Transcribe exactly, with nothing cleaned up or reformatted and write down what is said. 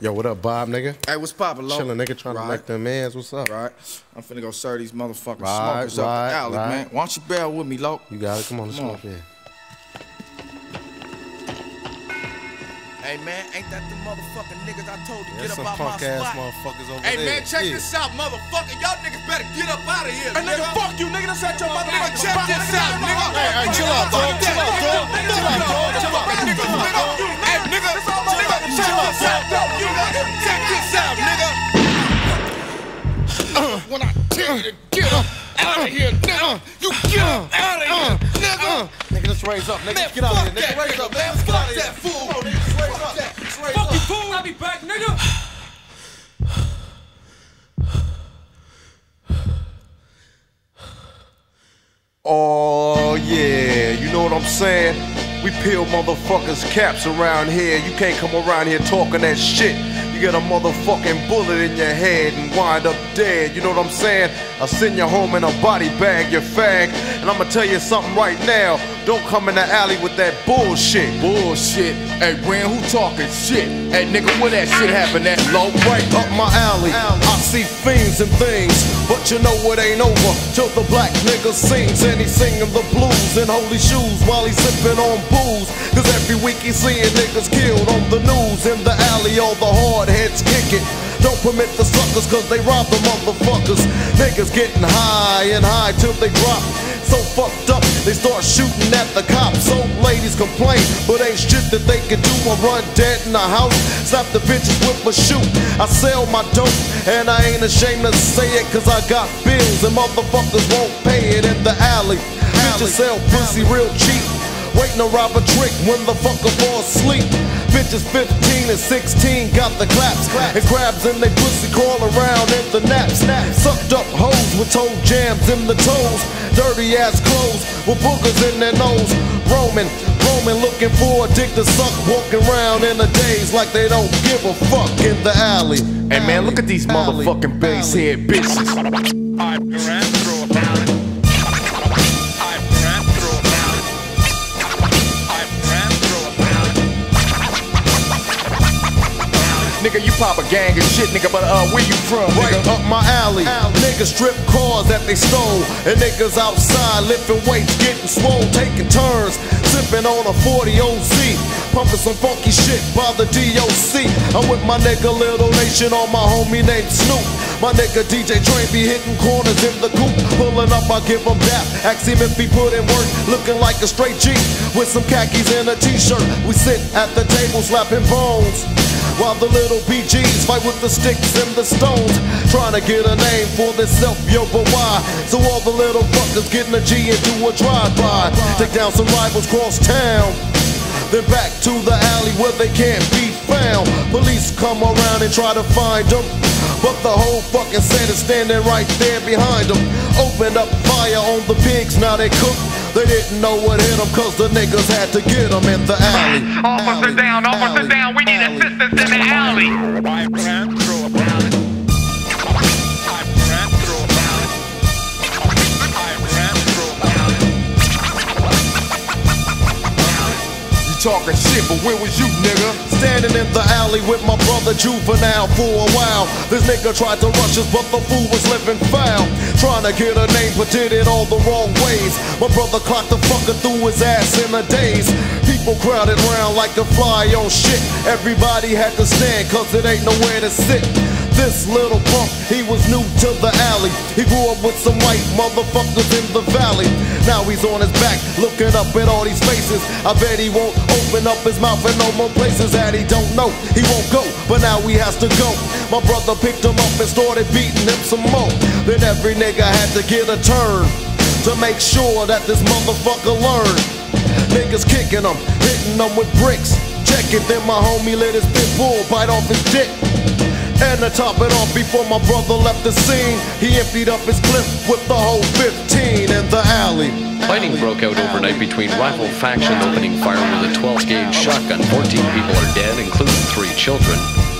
Yo, what up, Bob, nigga? Hey, what's poppin', Lo? Chillin', nigga, trying right. to make them mans. What's up? Right. I'm finna go serve these motherfucking right, smokers right, up the alley, right. man. Why don't you bear with me, Lo? You got it. Come on, let's smoke in. Hey, man, ain't that the motherfucking niggas I told to yeah, get up some out my punk ass spot? motherfuckers over hey, there. man, check yeah. this out, motherfucker. Y'all niggas better get up out of here, hey, nigga. Fuck you, nigga. That's at your motherfucking check this out, nigga. Hey, hey, chill out, dog. Chill out, dog. Chill out, dog. Chill out, nigga. Hey, nigga. Chill this out. Check this out, nigga. When I tell you to get up out of here, nigga, you get up out of here, nigga. Nigga, let's raise up, nigga. Get out of here, nigga. Raise up, man. Let's get out of here. Fuck that fool. Come on, nigga. Let's raise up. Let's raise Fuck up. you, fool. I'll be back, nigga. Oh yeah, you know what I'm saying? We peel motherfuckers' caps around here. You can't come around here talking that shit. You get a motherfucking bullet in your head and wind up dead. You know what I'm saying? I'll send you home in a body bag, you fag. And I'ma tell you something right now. Don't come in the alley with that bullshit. Bullshit. Hey, Ren, who talking shit? Hey, nigga, where that shit happen at, Low? Right up my alley. I see fiends and things, but you know it ain't over till the black nigga sings. And he's singing the blues in holy shoes while he's sipping on booze. Cause every week he's seeing niggas killed on the news. In the alley, all the hard heads kick it. Don't permit the suckers cause they rob the motherfuckers. Niggas getting high and high till they drop. So fucked up, they start shooting at the cops. So ladies complain, but ain't shit that they can do. I run dead in the house, slap the bitches with my shoe. I sell my dope, and I ain't ashamed to say it, cause I got bills and motherfuckers won't pay it in the alley. Bitches sell pussy real cheap, waiting to rob a trick when the fucker falls asleep. Bitches fifteen and sixteen got the claps and grabs and they pussy crawl around in the naps. Sucked up hoes with toe jams in the toes, dirty ass clothes with boogers in their nose. Roaming, roaming, looking for a dick to suck, walking around in the days like they don't give a fuck in the alley. Hey man, look at these motherfucking bass head bitches. I ran through a mountain. I ran through a mountain. I ran through a mountain. Nigga, you pop a gang of shit, nigga, but uh, where you from, Right nigga? up my alley. Niggas strip cars that they stole, and niggas outside lifting weights, getting swole, taking turns, sipping on a forty O Z, pumping some funky shit by the D O C. I'm with my nigga Little Nation on my homie named Snoop. My nigga D J Train be hitting corners in the coupe. Pulling up, I give him dap. Ask him if he put in work, looking like a straight G with some khakis and a t-shirt. We sit at the table slapping bones, while the little B Gs fight with the sticks and the stones, trying to get a name for themselves, yo, but why? So all the little fuckers getting a G and do a drive-by, take down some rivals cross town, then back to the alley where they can't be found. Police come around and try to find them, but the whole fucking set is standing right there behind them. Opened up fire on the pigs, now they cook. They didn't know what hit them cause the niggas had to get them in the alley. Officer alley, down, officer alley, down. We need alley, assistance in the alley. I ran through a mountain. I ran through a mountain. I ran through a mountain. You talking shit, but where was you, nigga? Standing in the alley with my brother Juvenile for a while. This nigga tried to rush us, but the fool was living foul. Trying to get a name, but did it all the wrong ways. My brother clocked the fucker through his ass in a daze. People crowded round like a fly on shit. Everybody had to stand, cause it ain't nowhere to sit. This little punk, he was new to the alley. He grew up with some white motherfuckers in the valley. Now he's on his back, looking up at all these faces. I bet he won't open up his mouth in no more places that he don't know. He won't go, but now he has to go. My brother picked him up and started beating him some more. Then every nigga had to get a turn to make sure that this motherfucker learned. Niggas kicking him, hitting him with bricks. Check it, then my homie let his pit bull bite off his dick. And to top it off, before my brother left the scene, he emptied up his clip with the whole fifteen in the alley. Fighting broke out overnight between rival factions opening fire with a twelve gauge shotgun. fourteen people are dead, including three children.